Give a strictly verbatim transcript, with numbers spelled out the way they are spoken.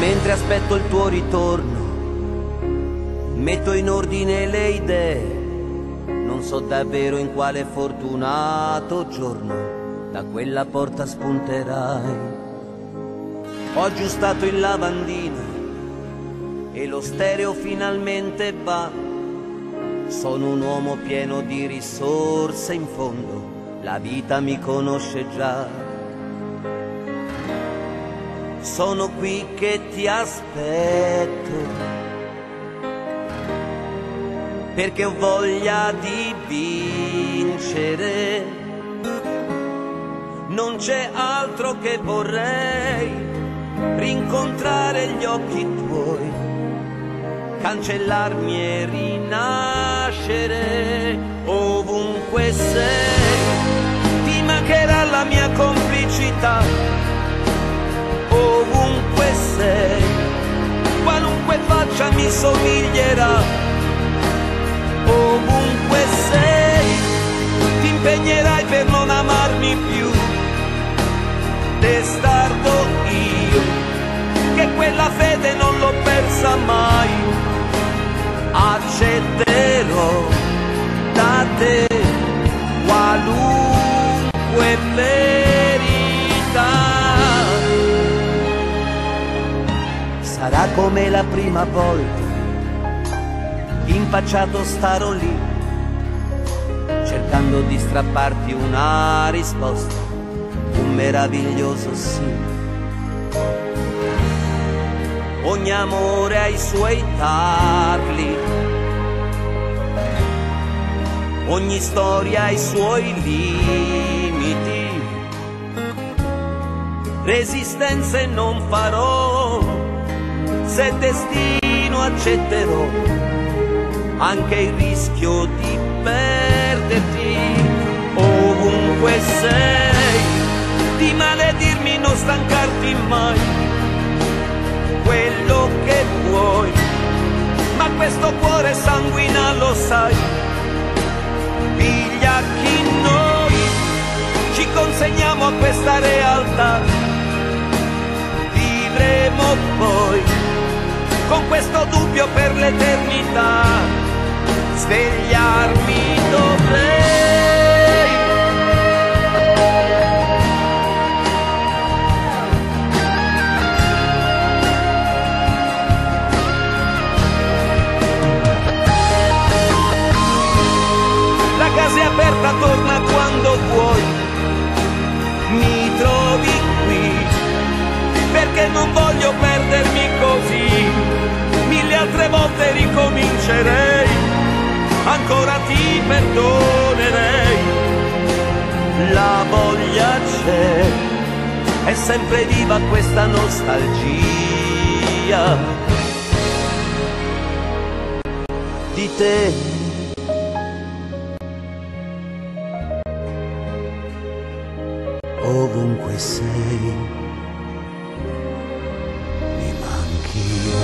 Mentre aspetto il tuo ritorno, metto in ordine le idee. Non so davvero in quale fortunato giorno da quella porta spunterai. Ho aggiustato il lavandino e lo stereo finalmente va. Sono un uomo pieno di risorse in fondo, la vita mi conosce già. Sono qui che ti aspetto perché ho voglia di vincere. Non c'è altro che vorrei, rincontrare gli occhi tuoi, cancellarmi e rinascere. Ovunque sei, ti mancherà la mia complicità. Ovunque sei, qualunque faccia mi somiglierà. Ovunque sei, ti impegnerai per non amarmi più. Testardo io, che quella fede non l'ho persa mai. Accetterò da te qualunque verità. Sarà come la prima volta, impacciato starò lì, cercando di strapparti una risposta, un meraviglioso sì. Ogni amore ha i suoi tarli, ogni storia ha i suoi limiti. Resistenze non farò, se destino accetterò anche il rischio di perderti. Ovunque sei, di maledirmi non stancarti mai. Quello che vuoi, ma questo cuore sanguina lo sai. Piglia chi noi ci consegniamo a questa realtà. Vivremo poi con questo dubbio per l'eternità. Svegliarmi dovrei. La casa è aperta, torna quando vuoi. Mi trovi qui perché non voglio perdermi così. Mille altre volte ricomincerei, ancora ti perdonerei. La voglia c'è, è sempre viva questa nostalgia di te. Ovunque sei, mi manchi.